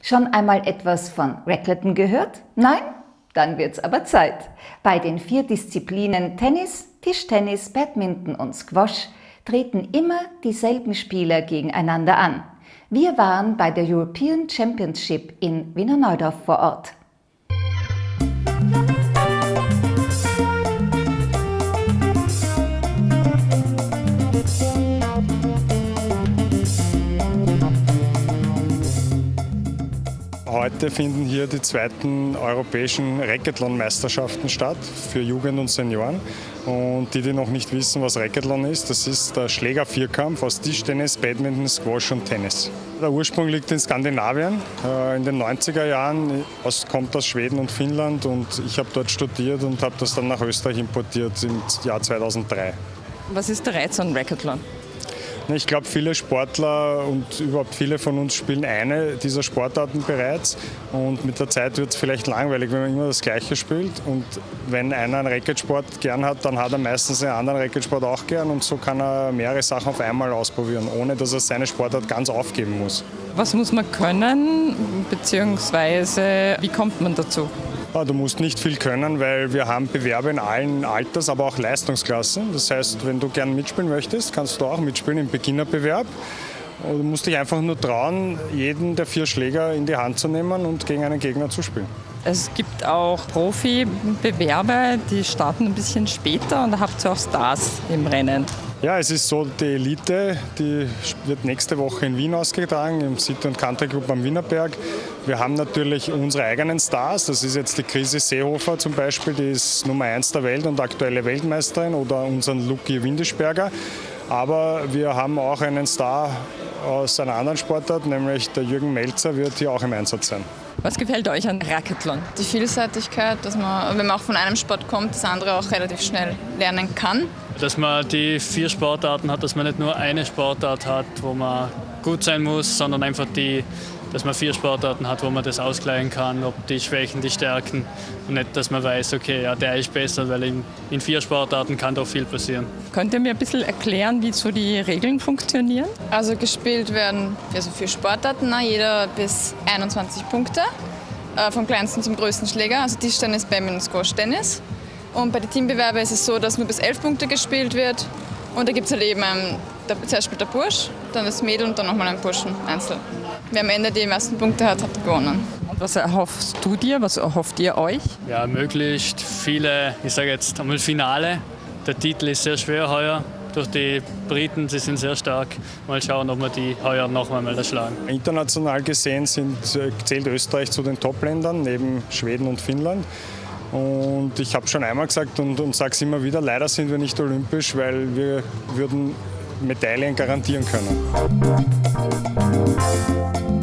Schon einmal etwas von Racquetball gehört? Nein? Dann wird's aber Zeit. Bei den 4 Disziplinen Tennis, Tischtennis, Badminton und Squash treten immer dieselben Spieler gegeneinander an. Wir waren bei der European Championship in Wiener Neudorf vor Ort. Heute finden hier die 2. europäischen Racquetball-Meisterschaften statt für Jugend und Senioren. Und die noch nicht wissen, was Racquetball ist, das ist der Schlägervierkampf aus Tischtennis, Badminton, Squash und Tennis. Der Ursprung liegt in Skandinavien. In den 90er Jahren kommt aus Schweden und Finnland und ich habe dort studiert und habe das dann nach Österreich importiert im Jahr 2003. Was ist der Reiz an Racquetball? Ich glaube, viele Sportler und überhaupt viele von uns spielen eine dieser Sportarten bereits. Und mit der Zeit wird es vielleicht langweilig, wenn man immer das Gleiche spielt. Und wenn einer einen Racketsport gern hat, dann hat er meistens einen anderen Racketsport auch gern. Und so kann er mehrere Sachen auf einmal ausprobieren, ohne dass er seine Sportart ganz aufgeben muss. Was muss man können, beziehungsweise wie kommt man dazu? Du musst nicht viel können, weil wir haben Bewerber in allen Alters, aber auch Leistungsklassen. Das heißt, wenn du gern mitspielen möchtest, kannst du auch mitspielen im Beginnerbewerb. Du musst dich einfach nur trauen, jeden der 4 Schläger in die Hand zu nehmen und gegen einen Gegner zu spielen. Es gibt auch Profi-Bewerber, die starten ein bisschen später und da habt ihr auch Stars im Rennen. Ja, es ist so, die Elite, die wird nächste Woche in Wien ausgetragen, im City und Country Club am Wienerberg. Wir haben natürlich unsere eigenen Stars, das ist jetzt die Chrissy Seehofer zum Beispiel, die ist Nummer 1 der Welt und aktuelle Weltmeisterin, oder unseren Luki Windischberger. Aber wir haben auch einen Star aus einer anderen Sportart, nämlich der Jürgen Melzer wird hier auch im Einsatz sein. Was gefällt euch an Racquetball? Die Vielseitigkeit, dass man, wenn man auch von einem Sport kommt, das andere auch relativ schnell lernen kann. Dass man die 4 Sportarten hat, dass man nicht nur eine Sportart hat, wo man gut sein muss, sondern einfach dass man 4 Sportarten hat, wo man das ausgleichen kann, ob die Schwächen, die Stärken. Und nicht, dass man weiß, okay, ja, der ist besser, weil in 4 Sportarten kann doch viel passieren. Könnt ihr mir ein bisschen erklären, wie so die Regeln funktionieren? Also gespielt werden 4 Sportarten, jeder bis 21 Punkte, vom kleinsten zum größten Schläger, also Tischtennis, Badminton, Squash, Tennis. Und bei den Teambewerben ist es so, dass nur bis 11 Punkte gespielt wird. Und da gibt es halt eben, zuerst spielt der Bursch, dann das Mädel und dann nochmal ein Burschen einzeln. Wer am Ende die meisten Punkte hat, hat gewonnen. Und was erhoffst du dir, was erhofft ihr euch? Ja, möglichst viele, ich sage jetzt einmal Finale. Der Titel ist sehr schwer heuer. Durch die Briten, sie sind sehr stark. Mal schauen, ob wir die heuer noch einmal erschlagen. International gesehen zählt Österreich zu den Top-Ländern, neben Schweden und Finnland. Und ich habe schon einmal gesagt und sage es immer wieder, leider sind wir nicht olympisch, weil wir würden Medaillen garantieren können.